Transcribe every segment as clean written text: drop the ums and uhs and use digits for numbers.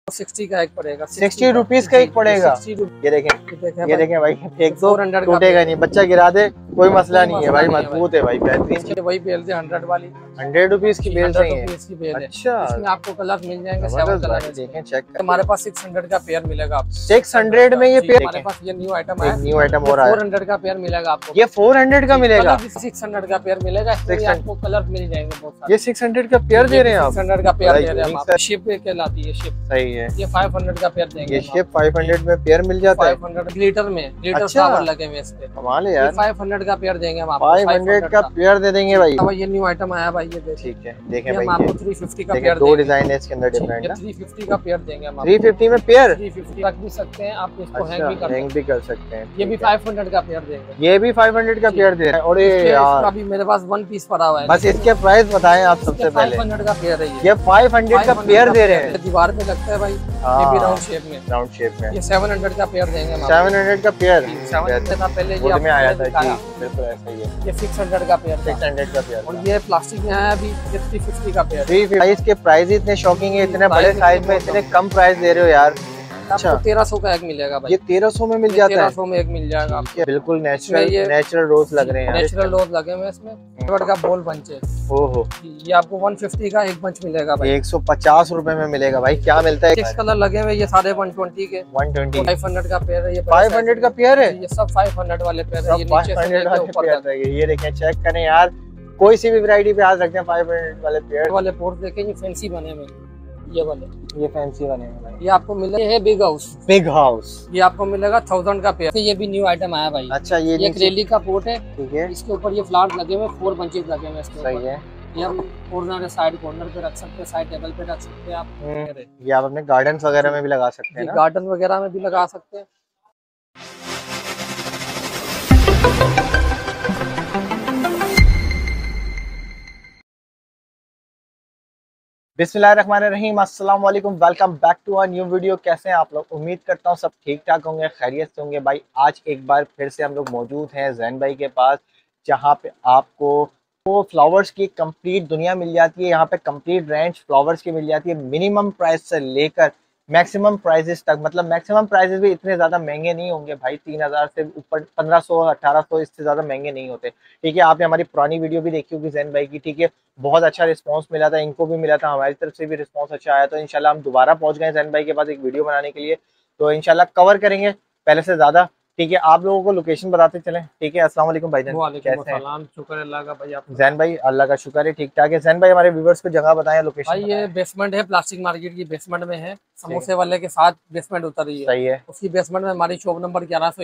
60 का एक पड़ेगा, 60 रुपीज का एक पड़ेगा। ये देखें भाई, एक तो टूटेगा नहीं, बच्चा गिरा दे कोई मसला नहीं है भाई, मजबूत है भाई, बेहतरीन। वही बेल है 100 वाली, 100 रुपीज की बेल सही है। अच्छा, इसमें आपको कलर मिल जाएंगे 7 कलर। देखें चेक, हमारे पास 600 का पेयर मिलेगा आपको। 600 में ये पेयर। हमारे पास ये न्यू आइटम है, न्यू आइटम हो रहा है। 400 का पेयर मिलेगा आपको। ये 400 का मिलेगा, 600 का पेयर मिलेगा, आपको कलर मिल जाएंगे बहुत सारे। ये 600 का पेयर दे रहे हैं आप? 600 का पेयर दे रहे हैं। शिप कहलाती है शिप, सही है। ये 500 का पेयर देंगे। ये शिप 500 में पेयर मिल जाता है। 500 लीटर में, लीटर फ्लावर लगे हुए इस पे। कमाल है यार। 500 का पेयर देंगे हम आपको। 500 का पेयर दे देंगे भाई। ये न्यू आइटम आया भाई, ये ठीक है, देखें भाई, हम आपको 350 का पेयर दो डिजाइन है इसके अंदर डिफरेंट। 350 का पेयर देंगे हम। 350 में पेयर 350 रख भी सकते हैं आप, इसको हैंग भी कर सकते हैं। ये भी 500 का पेयर देंगे। ये भी 500 का पेयर दे रहे हैं। और अभी मेरे पास 1 पीस पड़ा हुआ है। बस इसके प्राइस बताएं आप सबसे पहले। 500 का पेयर है ये 500 का पेयर दे रहे हैं। दीवार पे लगता है भाई, ये भी राउंड शेप में। राउंड शेप में ये 700 का पेयर देंगे हम। 700 का पेयर 700 था पहले, ये में आया था जी, बिल्कुल ऐसा ही है। ये 600 का पेयर, 600 का पेयर। और ये प्लास्टिक में आया अभी, ये 350 का पेयर। 350 के प्राइस इतने शॉकिंग है, इतने बड़े साइज में इतने कम प्राइस दे रहे हो यार। अच्छा, 1300 का एक मिलेगा भाई। ये 1300 में मिल जाता है? 1300 में एक मिल जाएगा आपको। बिल्कुल नेचुरल रोज लग रहे हैं, नेचुरल रोज लगे हुए इसमें। का बोल बंच है। ओहो, ये आपको 150 का एक बंच मिलेगा भाई। 150 रुपए में मिलेगा भाई। क्या मिलता है? 6 कलर लगे हुए, ये सारे 120 के। 120 500 का पेयर है। ये 500 का पेयर है। ये सब 500 वाले पेयर है। ये नीचे से लेके ऊपर तक। ये देखें, चेक करें यार, कोई सी भी वैरायटी पे आज रखते हैं 500 वाले पेयर वाले पोर्ट देखें, ये फैंसी बने हुए, ये वाले, ये फैंसी बने हैं भाई। ये आपको मिलेगा, ये है बिग हाउस। बिग हाउस, ये आपको मिलेगा 1000 का पेयर। ये भी न्यू आइटम आया भाई। अच्छा, ये एक्रेलिक का पोर्ट है। ठीक है, इसके ऊपर ये फ्लावर्स लगे हुए, 4 बंचेस लगे हुए इसके ऊपर। सही है। ये हम कॉर्नर साइड कॉर्नर पे रख सकते हैं, साइड टेबल पे रख सकते हैं आप। ये आप अपने गार्डन वगैरह में भी लगा सकते हैं ना? गार्डन वगैरह में भी लगा सकते हैं। बिस्मिल्लाहिर्रहमानिर्रहीम, अस्सलाम वालेकुम, welcome back to a new video. कैसे हैं आप लोग? उम्मीद करता हूँ सब ठीक ठाक होंगे, खैरियत से होंगे भाई। आज एक बार फिर से हम लोग मौजूद हैं जैन भाई के पास, जहाँ पे आपको वो फ्लावर्स की कंप्लीट दुनिया मिल जाती है। यहाँ पे कंप्लीट रेंज फ्लावर्स की मिल जाती है, मिनिमम प्राइस से लेकर मैक्सिमम प्राइजेस तक। मतलब मैक्सिमम प्राइजेस भी इतने ज़्यादा महंगे नहीं होंगे भाई, 3000 से ऊपर, 1500 1800, इससे ज़्यादा महंगे नहीं होते। ठीक है, आपने हमारी पुरानी वीडियो भी देखी होगी जैन भाई की। ठीक है, बहुत अच्छा रिस्पांस मिला था, इनको भी मिला था, हमारी तरफ से भी रिस्पांस अच्छा आया। तो इंशाल्लाह हम दोबारा पहुंच गए जैन भाई के पास एक वीडियो बनाने के लिए। तो इंशाल्लाह कवर करेंगे पहले से ज़्यादा। ठीक है, आप लोगों को लोकेशन बताते चलें। ठीक है, अस्सलाम वालेकुम भाईजान, कैसे हैं? शुक्र अल्लाह का भाई। आप जैन भाई? अल्लाह का शुक्र है, ठीक ठाक है। जैन भाई हमारे व्यूअर्स को जगह बताएं, लोकेशन भाई। ये बेसमेंट है, प्लास्टिक मार्केट की बेसमेंट में है, समोसे वाले के साथ बेसमेंट उतर रही है। सही है। उसकी बेसमेंट में हमारी शॉप नंबर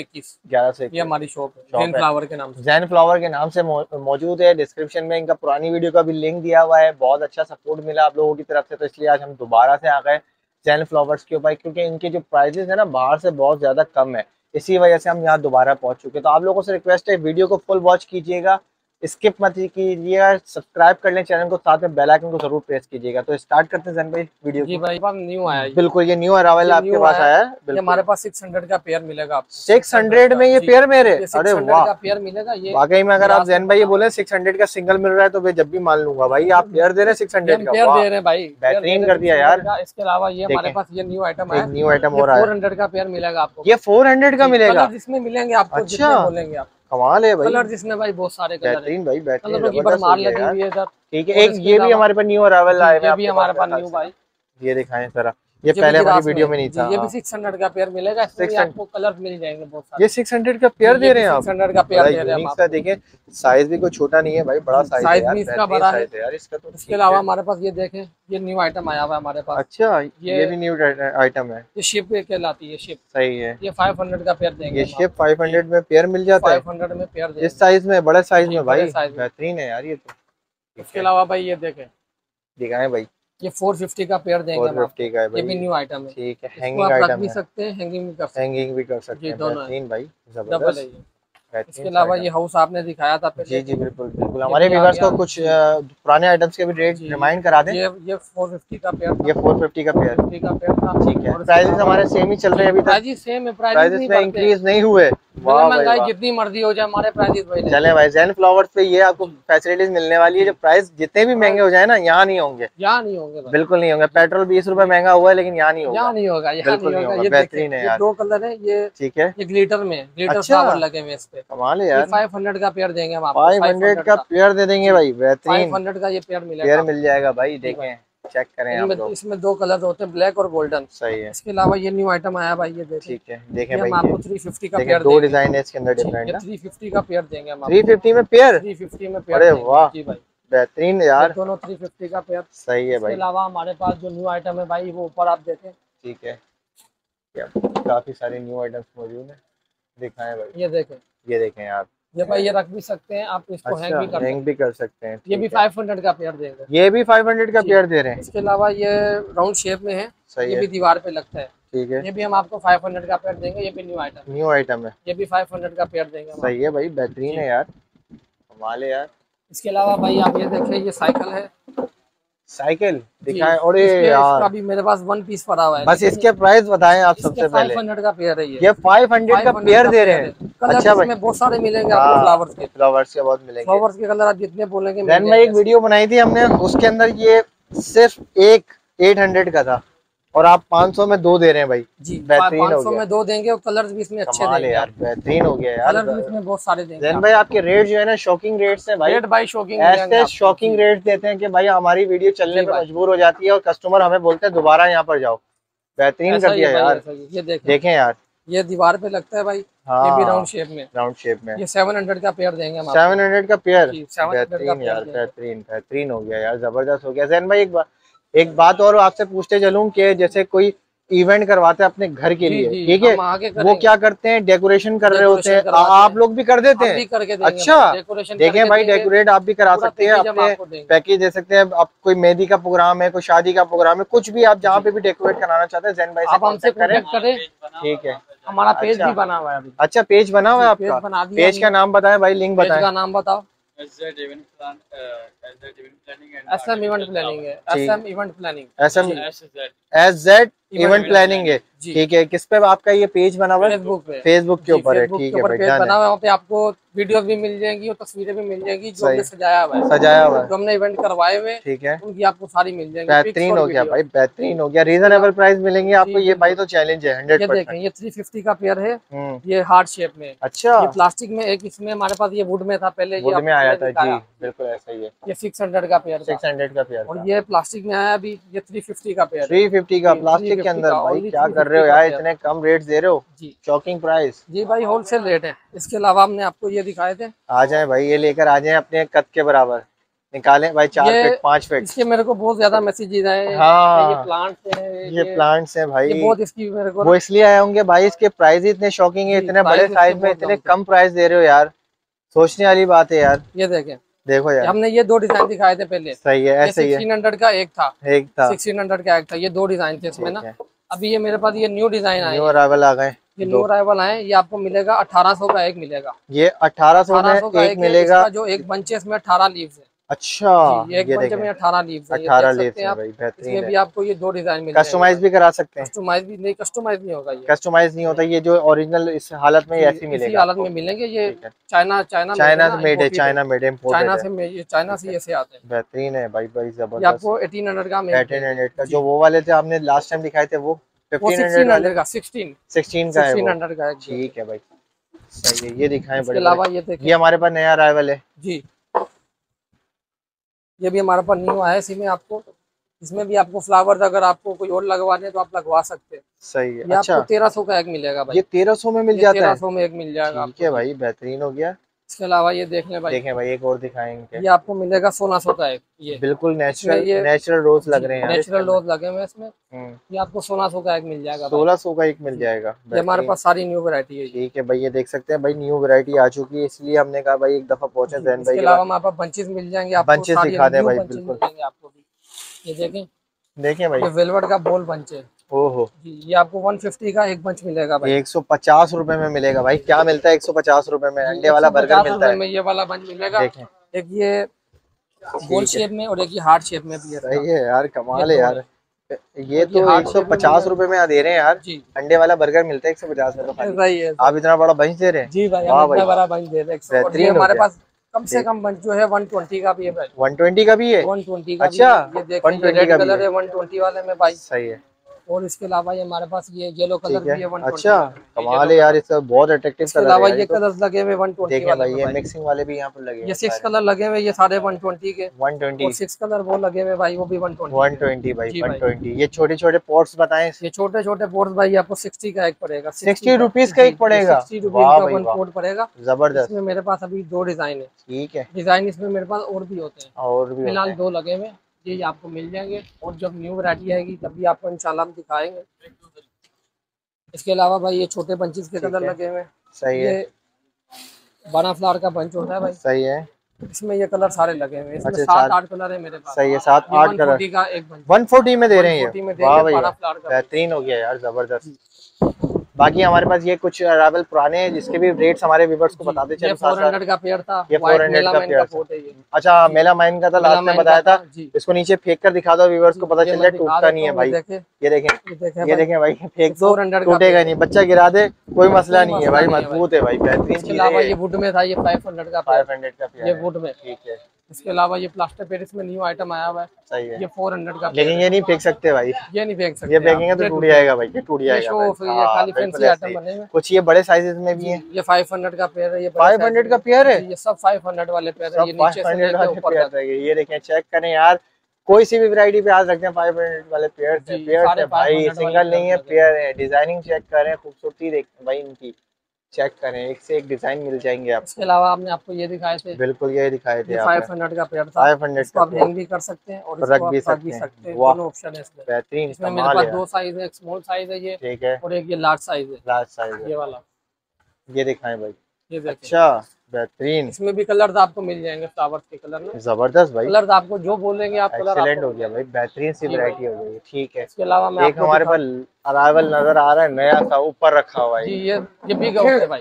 1121 ये हमारी शॉप है, जैन फ्लावर के नाम से। जैन फ्लावर के नाम से मौजूद है। डिस्क्रिप्शन में इनका पुरानी वीडियो का भी लिंक दिया हुआ है। बहुत अच्छा सपोर्ट मिला आप लोगों की तरफ से, तो इसलिए आज हम दोबारा से आ गए जैन फ्लावर्स के ऊपर, क्योंकि इनके जो प्राइजेस है ना बाहर से बहुत ज्यादा कम है, इसी वजह से हम यहाँ दोबारा पहुंच चुके हैं। तो आप लोगों से रिक्वेस्ट है, वीडियो को फुल वॉच कीजिएगा, स्किप मत कीजिएगा, सब्सक्राइब कर लें चैनल को, साथ में बेल आइकन को जरूर प्रेस कीजिएगा। तो स्टार्ट करते हैं जैन भाई वीडियो। जी भाई, न्यू आया है। बिल्कुल, ये न्यू अराइवल आपके पास आया है। ये हमारे पास 600 का पेयर मिलेगा आपको। 600 में ये पेयर मेरे? अरे वाह, पेयर मिलेगा ये वाकई में। अगर आप जैन भाई ये बोले 600 का सिंगल मिल रहा है तो मैं जब भी मान लूंगा भाई। आप पेयर दे रहे हैं 600 का? पेयर दे रहे हैं भाई, बेहतरीन कर दिया यार। इसके अलावा ये हमारे पास ये न्यू आइटम है, न्यू आइटम हो रहा है। 400 का पेयर मिलेगा आपको। ये 400 का मिलेगा? जिसमें मिलेंगे आपको, अच्छा, बोलेंगे आप। कमाल है भाई। कलर जिसमें भाई बहुत सारे कलर बेहतरीन भाई, बेहतरीन कलरों की भरमार लगी हुई है इधर। ठीक है, एक ये भी हमारे पास न्यू अराइवल आया है। ये भी हमारे पास न्यू भाई, ये दिखाएं जरा, ये पहले हमारी वीडियो में नहीं था। ये भी 600 का पेयर मिलेगा, इसमें आपको कलर मिल जाएंगे बहुत सारे। ये 600 का पेयर दे रहे हैं आप? 600 का पेयर दे रहे हैं आप। देखें, साइज भी कोई छोटा नहीं है भाई, बड़ा साइज है यार, इसका बड़ा है यार इसका। तो इसके अलावा हमारे पास ये देखें, ये न्यू आइटम आया हुआ है हमारे पास। अच्छा, ये भी न्यू आइटम है। ये शिप कहलाती है, शिप। सही है। ये 500 का पेयर देंगे। ये शिप 500 में पेयर मिल जाता है? 500 में पेयर देंगे, इस साइज में, बड़े साइज में भाई, बेहतरीन है यार ये तो। इसके अलावा भाई ये देखें, दिखाएं भाई, ये 450 का पेयर देंगे। 450 का है भाई, ये भी न्यू आइटम है। ठीक है, हैंगिंग आइटम भी सकते हैं, हैंगिंग भी कर सकते हैं। हैंगिंग भी कर सकते हैं। बेहतरीन भाई, डबल है ये। इसके अलावा ये हाउस आपने दिखाया था पहले। जी जी बिल्कुल बिल्कुल। हमारे व्यूअर्स को कुछ पुराने आइटम्स के भी रेट रिमाइंड करा दें। ये 450 का पेयर, ये 450 का पेयर, 450 का पेयर था। ठीक है। प्राइसेस हमारे सेम ही चल रहे हैं अभी तक, प्राइसेस सेम है, प्राइसेस में इंक्रीज नहीं हुए। वाह महंगाई जितनी मर्जी हो जाए हमारे प्राइसेस वही। चले भाई, ज़ैन फ्लावर्स पे ये आपको फैसिलिटीज मिलने वाली है, जो प्राइस जितने भी महंगे हो जाए ना, यहाँ नहीं होंगे, यहाँ नहीं होंगे, बिल्कुल नहीं होंगे। पेट्रोल 20 रुपए महंगा हुआ है, लेकिन यहाँ नहीं होगा, यहाँ नहीं होगा, बिल्कुल नहीं होगा। बेहतरीन है यार, 2 कलर है ये, ठीक है। ये ग्लिटर में ग्लिटर अच्छा, फ्लावर लगे हुए इस पे, कमाल है यार। 500 का पेयर देंगे हम आपको, 500 का पेयर दे देंगे भाई, बेहतरीन 500 का ये पेयर मिलेगा, पेयर मिल जाएगा भाई। देखें, चेक करें आप लोग, इसमें 2 कलर होते हैं, ब्लैक और गोल्डन। सही है। इसके अलावा ये न्यू आइटम आया भाई, ये देखें, ठीक है, देखें भाई, हम आपको 350 का देखें, पेयर 2 डिजाइन है इसके अंदर डिफरेंट ना। 350 का पेयर देंगे हम आपको, 350 में पेयर, 350 में पेयर। अरे वाह जी भाई, बेहतरीन यार, दोनों 350 का पेयर। सही है भाई। इसके अलावा हमारे पास जो न्यू आइटम है भाई, वो ऊपर आप देखें, ठीक है, काफी सारे न्यू आइटम्स मौजूद हैं, दिखाएं भाई। ये देखें, ये देखें यार, ये भाई ये रख भी सकते हैं आप, इसको अच्छा, हैंग भी कर सकते हैं। ये भी 500 का पेयर देंगे, ये भी 500 का पेयर दे रहे हैं। इसके अलावा ये राउंड शेप में है, सही ये है, भी दीवार पे लगता है, ठीक है। ये भी हम आपको 500 का पेयर देंगे, ये भी न्यू आइटम है, है, ये भी 500 का पेयर देंगे। सही है भाई, बेहतरीन है यार, कमाल है यार। इसके अलावा भाई आप ये देखिए, ये साइकिल है, साइकिल दिखाएं। और यार अभी मेरे पास 1 पीस पड़ा हुआ है, बस इसके प्राइस बताएं आप सबसे पहले। 500 का पेयर है, ये 500 का पेयर दे रहे हैं। अच्छा भाई, इसमें बहुत सारे मिलेंगे आपको, फ्लावर्स के बहुत मिलेंगे, फ्लावर्स के कलर आप जितने बोलेंगे। देन मैं एक वीडियो बनाई थी हमने, उसके अंदर ये सिर्फ एक 800 का था, और आप 500 में 2 दे रहे हैं भाई। जी, बेहतरीन हो 500 गया, में 2 देंगे, और कलर भी इसमें अच्छे देंगे यार, बेहतरीन हो गया यार। कलर भी इसमें बहुत सारे देंगे। जैन भाई आपके रेट जो है ना, शॉकिंग रेट्स हैं भाई, रेट भाई शॉकिंग, ऐसे शॉकिंग रेट देते हैं कि भाई हमारी वीडियो चलने पे मजबूर हो जाती है, और कस्टमर हमें बोलते हैं दोबारा यहाँ पर जाओ। बेहतरीन कर दिया यार। ये देखें यार, ये दीवार पे लगता है भाई, हाँ, ये भी राउंड शेप में, ये 700 का पेयर देंगे हम। 700 का पेयर, 700 बेहतरीन यार, बेहतरीन हो गया यार, जबरदस्त हो गया। जैन भाई एक बात और आपसे पूछते चलूं कि जैसे कोई इवेंट करवाते हैं अपने घर के लिए, ठीक है, वो क्या करते हैं, डेकोरेशन कर रहे होते हैं, आप लोग भी कर देते हैं? अच्छा, देखें भाई, डेकोरेट आप भी करा सकते हैं, अपने पैकेज दे सकते हैं। आप कोई मेहंदी का प्रोग्राम है, कोई शादी का प्रोग्राम है, कुछ भी आप जहाँ पे भी डेकोरेट कराना चाहते हैं, जैन भाई से कांटेक्ट करें, ठीक है। हमारा पेज भी बना हुआ है अभी। अच्छा, पेज बना हुआ है आपका? पेज का नाम बताएं भाई, लिंक बताएं, का नाम बताओ। SM इवेंट प्लानिंग है, SM event planning, SZ event planning है, ठीक है। किस पे आपका ये पेज बना हुआ है? फेसबुक के ऊपर है, ठीक है भाई, पेज बना हुआ है, वहाँ पे आपको वीडियो भी मिल जाएंगी और तस्वीरें भी मिल जाएंगी, जो हमने सजाया हुआ है, जो हमने इवेंट करवाए हुए, ठीक है, उनकी आपको सारी मिल जाएंगी। बेहतरीन हो गया भाई, बेहतरीन हो गया, रीजनेबल प्राइस मिलेंगे आपको। ये भाई तो चैलेंज है 100%। ये 350 का पेयर है, ये हार्ट शेप में। अच्छा, ये प्लास्टिक में, एक इसमें हमारे पास ये वुड में था पहले, वुड में आया था जी, बिल्कुल ऐसा ही है। ये 600 का पेयर, 600 का पेयर, और ये प्लास्टिक में आया अभी, ये 350 का पेयर, 350 का प्लास्टिक के अंदर। भाई क्या कर रहे हो यार, इतने कम रेट दे रहे हो जी, शॉकिंग प्राइस। जी भाई, होलसेल रेट है। इसके अलावा हमने आपको ये दिखाए थे, आ जाए भाई, ये लेकर आ जाए, अपने कद के बराबर निकालें भाई, 4 फीट 5 फीट। इसके मेरे को बहुत ज्यादा मैसेजेस आए। हाँ, ये प्लांट्स है, ये प्लांट्स हैं भाई, ये बहुत इसकी मेरे को वो इसलिए आए होंगे भाई, इसके प्राइस ही इतने शॉकिंग है, इतने बड़े साइज में इतने कम प्राइस दे रहे हो यार, सोचने वाली बात है यार। ये देखें, देखो यार, हमने ये 2 डिजाइन दिखाए थे पहले, सही है, ऐसे ही है। 1600 का एक था, 1600 का एक था, ये 2 डिजाइन थे इसमें ना। अभी ये मेरे पास ये न्यू डिजाइन आए, न्यू अराइवल आ गए, ये न्यू अराइवल आए, ये आपको मिलेगा 1800 का एक मिलेगा। ये 1800 में एक मिलेगा, जो एक बंच है इसमें 18 लीव्स है। अच्छा, ये एक बंच में 18 लीव्स है, 18 लीव्स है भाई, बेहतरीन है। इसमें भी आपको ये 2 डिजाइन मिलेंगे। कस्टमाइज भी करा सकते हैं? कस्टमाइज भी नहीं, कस्टमाइज नहीं होगा, ये कस्टमाइज नहीं होता, ये जो ओरिजिनल इस हालत में ऐसी मिलेगा, इसी हालत में मिलेंगे। ये चाइना से मेड है, चाइना मेड इम्पोर्टेड है, चाइना से ऐसे आते हैं। बेहतरीन है भाई, भाई जबरदस्त। आपको 1800 का, 1800 का, जो वो वाले थे आपने लास्ट टाइम दिखाए थे, वो 1600 का, 16 का है, 1600 का, ठीक है भाई, सही है। ये दिखाएं, इसके अलावा ये देखिए, ये हमारे पास नया अराइवल है जी, ये भी हमारे पास न्यू है। इसी में आपको, इसमें भी आपको फ्लावर्स अगर आपको कोई और लगवाने तो आप लगवा सकते हैं, सही है। ये आपको 1300 का एक मिलेगा भाई, ये 1300 में मिल जाता है, 1300 में एक मिल जाएगा, ठीक है भाई, बेहतरीन हो गया। इसके अलावा ये देख लें भाई, देखें भाई, एक और दिखाएंगे, ये आपको मिलेगा 1600 का एक, ये बिल्कुल नेचुरल रोज लग रहे हैं, नेचुरल रोज लगे हुए इसमें, ये आपको 1600 का एक मिल जाएगा, 1600 का एक मिल जाएगा। ये हमारे पास सारी न्यू वैरायटी है, ठीक है भाई, ये देख सकते हैं भाई, न्यू वैरायटी आ चुकी है, इसलिए हमने कहा भाई एक दफा पहुंचे जैन भाई। इसके अलावा हमारे पास बंचेस मिल जाएंगे, आपको बंचेस दिखा दें भाई, बिल्कुल आपको भी। ये देखें, देखें भाई, ये वेलवेट का बॉल बंच है, ओहो जी, ये आपको 150 का एक बंच मिलेगा भाई। 150 रुपए में मिलेगा भाई। क्या मिलता है 150 रुपए में? अंडे वाला बर्गर मिलता है में ये वाला बंच मिलेगा। देखें, एक ये गोल शेप में और एक ये हार्ट शेप में भी है। सही है यार, कमाल है यार। ये तो हार्ट 150 रुपए में दे रहे हैं यार। जी, अंडे वाला बर्गर मिलता है 150 में तो खाली। सही है। आप इतना बड़ा बंच दे रहे हैं? जी भाई, वाह हम भाई, इतना बड़ा बंच दे रहे हैं। और ये बेहतरीन हो हमारे गया। पास कम से कम बंच जो है 120 का भी है भाई। 120 का भी है? 120 का अच्छा, भी है। ये देखिए, 120 रेड का भी कलर है। है 120 वाले में भाई। सही है। और इसके अलावा ये हमारे पास ये येलो कलर ठीक है। भी है 120 अच्छा, वाला। कमाल है यार, इसका बहुत अट्रैक्टिव इसके कलर अलावा है ये ये तो। कलर्स लगे हुए 120 देखें वाले भाई, में ये भाई। मिक्सिंग वाले भी यहाँ पर लगे हैं। ये 6 कलर लगे हुए, ये सारे 120 के। 120 और 6 कलर वो लगे हुए भाई, वो भी 120 भाई। जी 120। ये छोटे छोटे पॉट्स बताएं। ये छोटे छोटे पोर्स भाई आपको 60 का एक पड़ेगा। 60 रुपीज का एक पड़ेगा? 60 रुपीज वाह का भाई 1 वाह, पोर्ट पड़ेगा। जबरदस्त। इसमें मेरे पास अभी 2 डिजाइन है। ठीक है, डिजाइन इसमें मेरे पास और भी होते हैं, और भी फिलहाल होते हैं। 2 लगे हुए। ये आपको मिल जाएंगे और जब न्यू वैरायटी आएगी तब भी आपको इंशाल्लाह हम दिखाएंगे। इसके अलावा भाई ये छोटे बंचेस के कलर लगे हुए हैं। सही है। ये बना फ्लावर का बंच होता है भाई। सही है। इसमें ये कलर सारे लगे हुए हैं। इसमें अच्छा, 7-8 कलर है मेरे पास। सही है, 7-8 कलर। 140 का एक बंच 140 में दे रहे हैं ये? 140 में वाह देंगे, भाई बना वाह, फ्लावर का बेहतरीन हो गया यार, जबरदस्त। बाकी हमारे पास ये कुछ अरावल पुराने हैं जिसके भी रेट्स हमारे व्यूअर्स को बताते चलो। 400 का पेयर था। ये 400 का पेयर था। है ये। अच्छा, मेला माइन का था, लास्ट में बताया था। इसको नीचे फेंक कर दिखा दो, व्यूअर्स को पता चल जाए टूटता नहीं है भाई। ये देखें भाई, फेंक दो, टूटेगा नहीं। बच्चा गिरा दे कोई मसला नहीं है भाई, मजबूत है भाई, बेहतरीन चीज है। ये वुड में था, ये 500 का पेयर। ये वुड में। ठीक है। इसके अलावा ये प्लास्टर पेरिस में न्यू आइटम आया हुआ है। सही है। ये 400 का, लेकिन ये नहीं फेंक सकते भाई, ये नहीं फेंक सकते। ये फेंकेंगे तो टूट जाएगा भाई, ये टूट जाएगा। ये खाली फैंसी आइटम बने हुए। कुछ ये बड़े साइजेस में भी हैं। ये 500 का पेयर है। ये 500 का पेयर है? ये सब 500 वाले पेयर है। ये नीचे से लेके ऊपर तक। ये देखें, चेक करें यार, कोई सी भी वैरायटी पे आज रखते हैं 500 वाले पेयर है भाई। सिंगल नहीं है, पेयर है। डिजाइनिंग चेक करें, खूबसूरती देखें भाई इनकी, चेक करें, एक से एक डिजाइन मिल जाएंगे आपको। इसके अलावा आपने आपको ये दिखाए थे। बिल्कुल, ये दिखाए थे। 500 का पेयर था। 500 का आप हैंग भी कर सकते हैं और रख भी सकते हैं। दोनों ऑप्शन है इसमें। बेहतरीन। इसमें मेरे पास 2 साइज है, एक स्मॉल साइज है ये, ठीक है, और एक ये लार्ज साइज है। लार्ज साइज ये वाला, ये दिखाएं भाई। ये देखिए। अच्छा, बेहतरीन। इसमें भी कलर आपको मिल जाएंगे, फ्लावर्स के कलर में। जबरदस्त भाई, कलर आपको जो बोलेंगे आप कलर एक्सीलेंट हो गया भाई, बेहतरीन सी वैरायटी हो गई। ठीक है। इसके अलावा मैं एक हमारे पास अरावल नजर आ रहा है, नया सा ऊपर रखा हुआ है। ये बिग हाउस है भाई।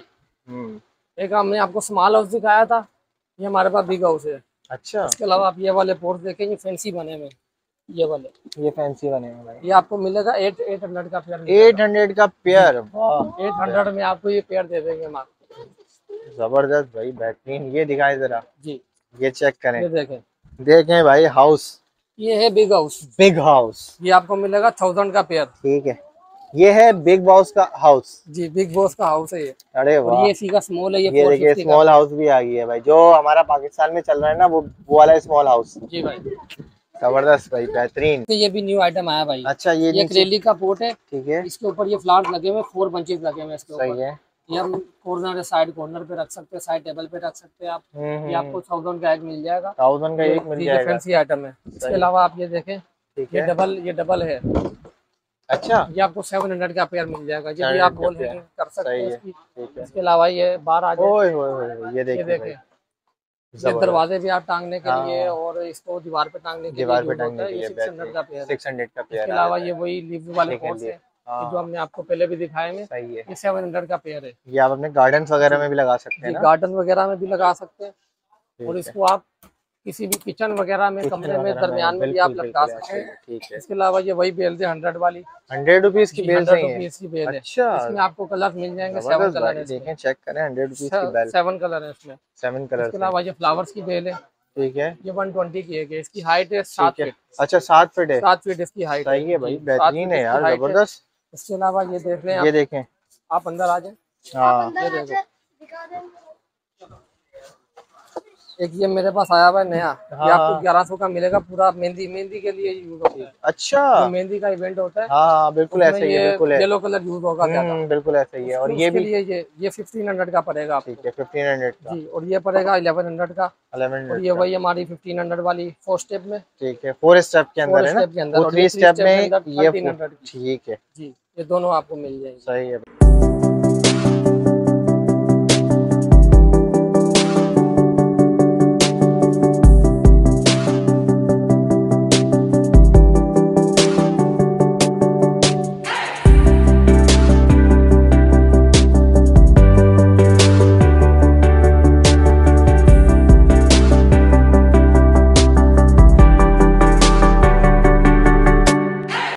एक हमने आपको स्मॉल हाउस दिखाया था, ये हमारे पास बिग हाउस है। अच्छा। इसके अलावा आप ये वाले पोर्ट देखें, ये फैंसी बने हुए, ये वाले, ये फैंसी बने हुए भाई। ये आपको मिलेगा 800 का पेयर। 800 का पेयर? 800 में आपको ये पेयर दे देंगे हम आपको। जबरदस्त भाई, बेहतरीन। ये दिखाएं जरा जी, ये चेक करें, ये देखें। देखें भाई, हाउस, ये है बिग हाउस। बिग हाउस, ये आपको मिलेगा 1000 का पेयर। ठीक है। ये है बिग बॉस का हाउस। जी, बिग बॉस का हाउस है ये। अरे वाह। और ये इसी का स्मॉल है, ये देखिए, स्मॉल हाउस भी आ गई है भाई, जो हमारा पाकिस्तान में चल रहा है ना, वो वाला स्मॉल हाउस। जी भाई, जबरदस्त भाई, बेहतरीन। ये भी न्यू आइटम आया भाई। अच्छा, ये एक्रेलिक का पोर्ट है। ठीक है। इसके ऊपर ये फ्लावर्स लगे हुए, 4 बंचेस लगे हुए इसके ऊपर। सही है। ये हम कॉर्नर साइड कॉर्नर पे रख सकते हैं, साइड टेबल पे रख सकते हैं आप। ये आपको 1000 का एक मिल जाएगा। 1000 का एक मिल जाएगा। फैंसी आइटम है। इसके अलावा आप ये देखें, ये डबल है। अच्छा, ये आपको 700 का पेयर मिल जाएगा। ये भी आप बोल कर सकते हैं इसकी। ठीक है। इसके अलावा ये बाहर आ जाए, ये देखिए, ये दरवाजे भी आप टांगने के लिए और इसको दीवार पे टांगने के लिए 600 का पेयर। 600 का पेयर। इसके अलावा ये वही लिव वाले पोर्ट्स है जो हमने आपको पहले भी दिखाए हैं। सही है। ये 700 का पेयर है। ये आप अपने गार्डन वगैरह में भी लगा सकते हैं ना? गार्डन वगैरह में भी लगा सकते हैं, और इसको आप किसी भी किचन वगैरह में, कमरे में, दरमियान में भी आप लगा सकते हैं। ठीक है। इसके अलावा ये वही बेल है 100 वाली, 100 रुपीज की बेल है। 100 रुपीज की बेल है। अच्छा, इसमें आपको कलर मिल जाएंगे, 7 कलर है। देखें, चेक करें, 100 रुपीज की बेल, 7 कलर है इसमें, 7 कलर। इसके अलावा ये फ्लावर्स की बेल है। ठीक है। ये 120 की है, इसकी हाइट है 7 फीट। अच्छा, 7 फीट है? 7 फीट इसकी हाइट। सही है भाई, बेहतरीन है यार, जबरदस्त। इसके अलावा ये देख रहे हैं, ये देखें, आप अंदर आ जाए। हाँ, ये देखो, एक ये मेरे पास आया हुआ है नया। ये आपको 1100 का मिलेगा। पूरा मेहंदी के लिए यूज होता है। अच्छा, तो मेहंदी का इवेंट होता है। हाँ, बिल्कुल ऐसे ही है, बिल्कुल है। येलो कलर यूज होगा ज्यादा। बिल्कुल ऐसे ही है। और ये भी ये 1500 का पड़ेगा आपको। ठीक है, 1500 का। जी, और ये पड़ेगा 1100 का। 1100। और ये वही हमारी 1500 वाली 4 स्टेप में। ठीक है, 4 स्टेप के अंदर है ना? 4 स्टेप के अंदर। और 3 स्टेप में ये, 1300। ठीक है जी, ये दोनों आपको मिल जाएंगे। सही है।